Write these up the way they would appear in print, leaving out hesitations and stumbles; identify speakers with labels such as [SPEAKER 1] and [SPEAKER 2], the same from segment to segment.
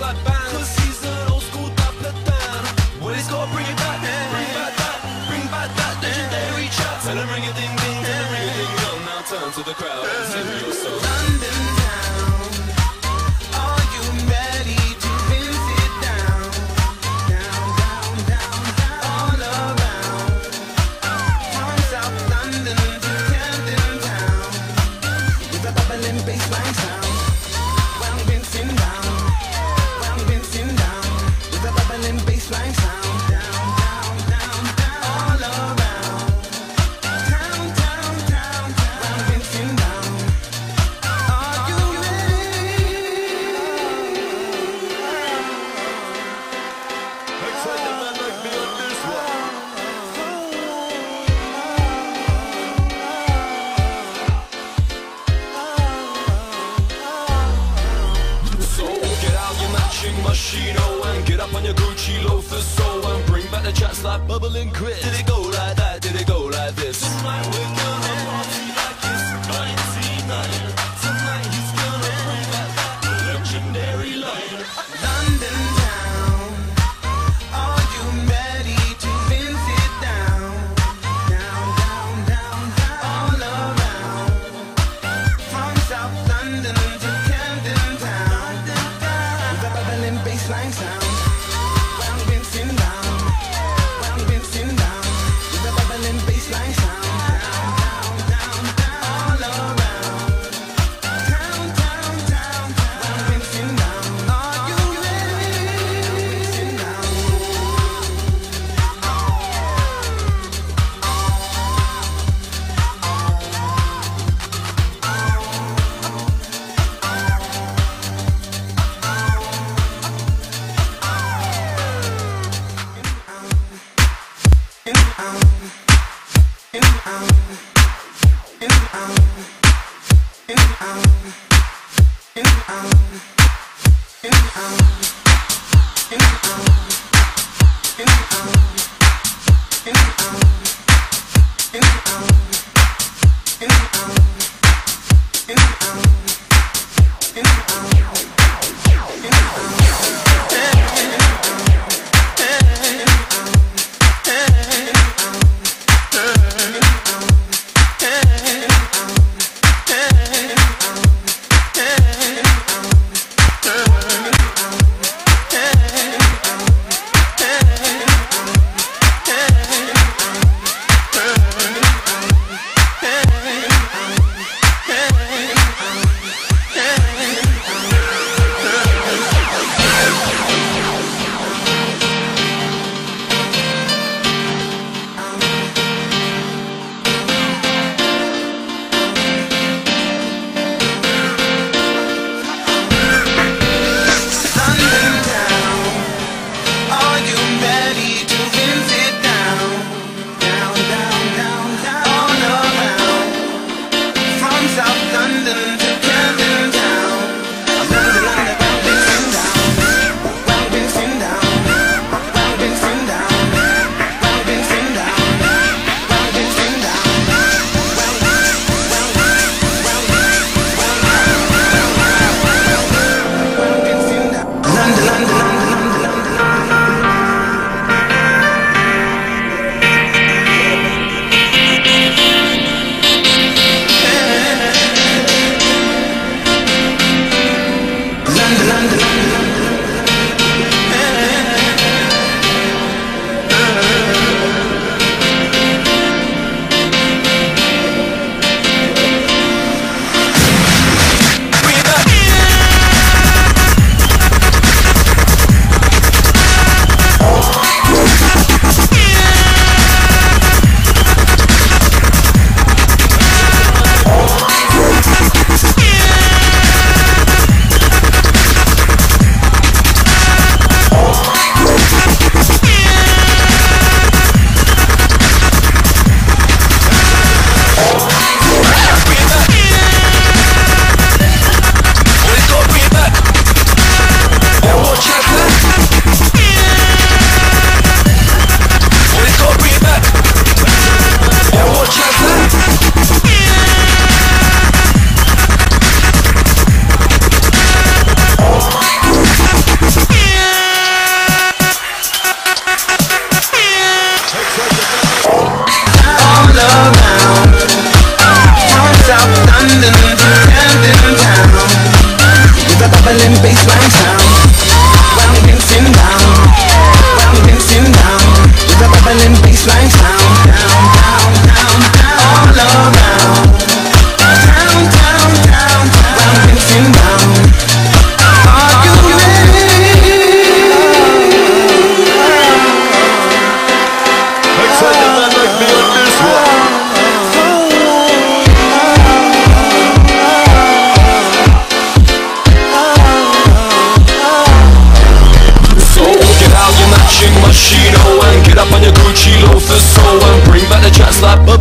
[SPEAKER 1] back band, cause he's an old school dapper Dan. Well, he's gotta bring it back, bring back that legendary chat. Tell him ring a ding ding, tell him ring a ding dong. Now turn to the crowd and sing your song.
[SPEAKER 2] London town, are you ready to visit down, down, down, down, down, all around, from South London to Camden Town, with a bubbling bassline sound, round Vincent down, with a bubbling bassline sound, down, down, down, down, all around, town, town, town, round Vincent down. Are you ready?
[SPEAKER 1] Next time the man like me on this one. So get out your matching Moschino and get up on your Gucci loafers, so and bring back the chats like bubbling Chris. Did it go like that? Did it go like this? Tonight we're gonna party like it's 1990. Tonight he's gonna bring back that legendary line.
[SPEAKER 2] London town, are you ready to visit down, down, down, down, down, all around, from South London to Camden Town, with a bubbling bassline sound, round Vincent down, with a bubbling bassline sound, down, down, down, down, all around, town, town, town, round Vincent down. Are you ready? Vincent down.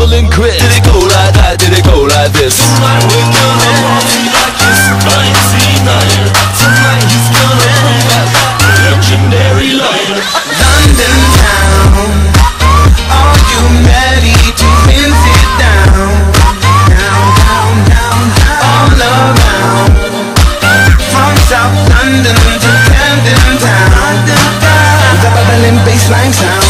[SPEAKER 1] bubbling grit. Did it go like that? Did it go like this? Tonight we're gonna party like it's 99. Tonight he's gonna bring back that legendary line.
[SPEAKER 2] London town, are you ready to rinse it down? Down, down, down, down, all around. From South London to Camden Town, with a bubbling bassline sound.